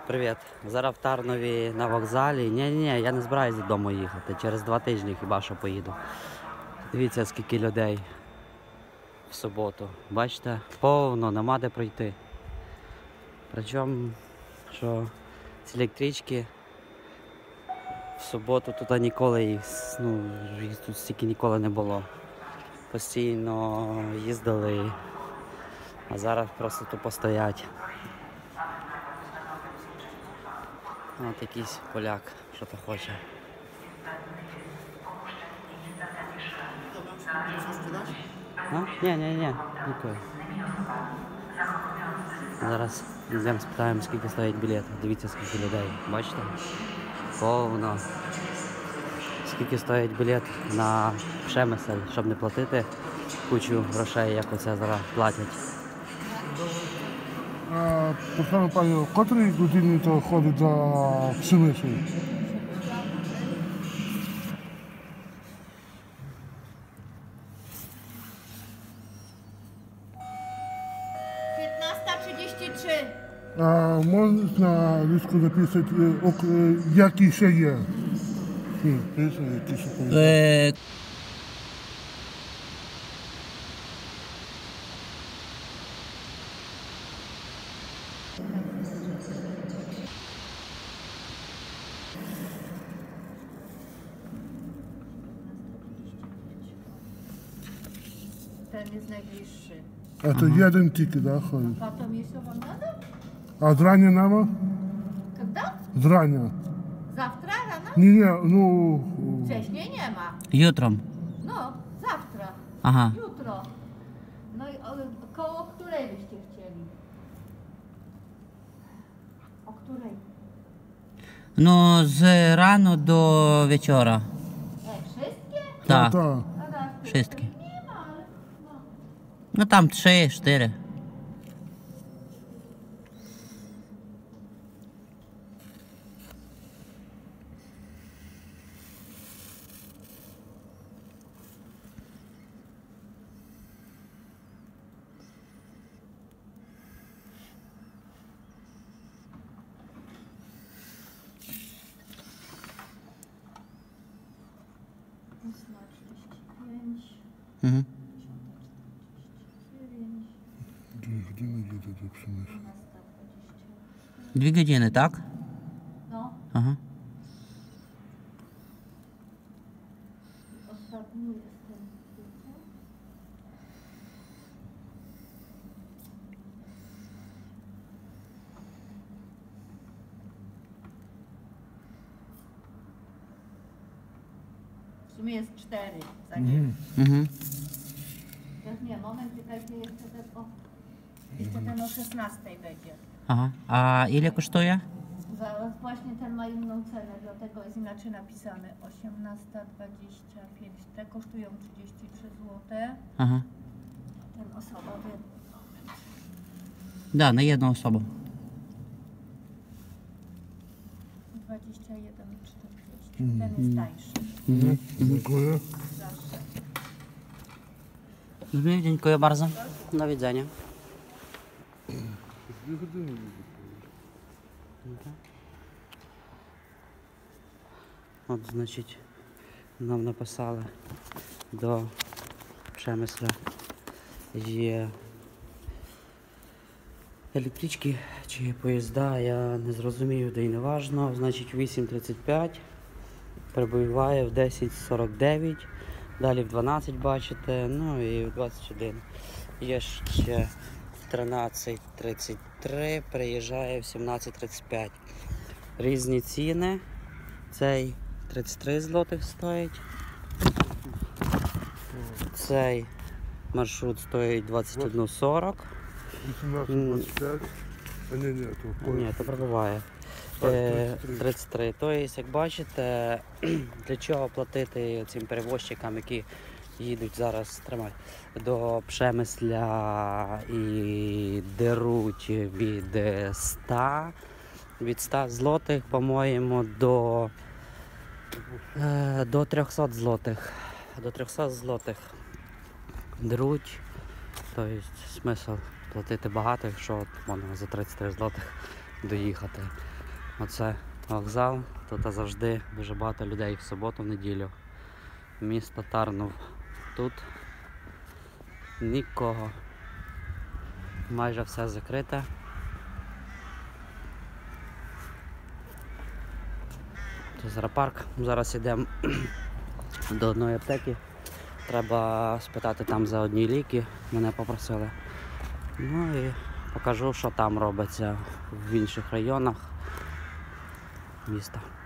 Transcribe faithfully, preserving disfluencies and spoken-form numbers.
Привіт. Зараз в Тарнові на вокзалі. Ні-ні, я не збираюсь додому їхати. Через два тижні хіба що поїду. Дивіться, скільки людей в суботу. Бачите, повно, нема де пройти. Причому, що ці електрички в суботу тут ніколи їх, ну, їх тут стільки ніколи не було. Постійно їздили, а зараз просто тупо стоять. От якийсь поляк, що то хоче. А? Ні, ні, ні, ніколи. Зараз йдемо спитаємо, скільки стоїть білет. Дивіться, скільки людей. Бачите? Повно. Скільки стоїть білет на Przemysl, щоб не платити кучу грошей, як оце зараз платять. А, Прошу пані, о котрій годині то ходить за Przemysl? piętnasta trzydzieści trzy. А можна листку написати, е, ок- е, який ще є? Ні, пише, який ще є. Ten jest najbliższy. А то jeden тільки, да, ходить? Потом еще вам надо? А зрання нема? Когда? Зрання. Завтра rano? Ні, ні, ну, Wcześniej nie ma. Jutrом. No, zawtra. Ага. Jutro. No i o, koło której byście chcieli? O której? Ну, з рано до вечора. E, wszystkie? Так, та. Zaraz. wszystkie. Nie ma, ale no. Ну там три, чотири. ósma trzydzieści pięć. Угу. dziewięć. Дві години їде до Przemysl. dwunasta dwadzieścia. Дві години, так? No, Ага. ostatni jestem. W sumie jest cztery. Za nim. Угу. Jak nie, moment, czekajcie, jeszcze ten o, jeszcze ten o szesnastej będzie. Ага. А ілля коштує? Zaraz właśnie ten ma inną cenę, dlatego jest inaczej napisane. osiemnasta dwadzieścia pięć. Te kosztują trzydzieści trzy złote. Ага. Ten osobowy. Да, на одну особу. dwadzieścia jeden czterdzieści. Ten jest tańszy. Мгм. Дякую. Zawsze. Добре, дякую bardzo. До widzenia. Дві години їде. От, значить, нам написали до Przemysla є електрички чи поїзда, я не зрозумів, де й не важно. Значить, вісім тридцять п'ять, прибуває в десять сорок дев'ять, далі в дванадцять бачите, ну і в двадцять один. Є ще в тринадцять тридцять три, приїжджає в сімнадцять тридцять п'ять. Різні ціни. Цей тридцять три злотих стоїть. Цей маршрут стоїть двадцять один сорок. вісімнадцять двадцять п'ять. А ні, ні, то поїзд. Ні, то пробуває. Так, Е, тридцять три. тридцять три. Тобто, як бачите, для чого платити цим перевозчикам, які їдуть зараз, тримай, до Przemysla і деруть від ста, від ста злотих, по-моєму, до, е, до трьохсот злотих. До трьохсот злотих деруть. Тобто смисл платити багато, якщо от можна за тридцять три злотих доїхати. Оце вокзал, тут завжди дуже багато людей в суботу, в неділю. Місто Тарнов. Тут нікого. Майже все закрите. Тут зоопарк. Зараз йдемо до одної аптеки. Треба спитати там за одні ліки, мене попросили. Ну і покажу, що там робиться в інших районах міста.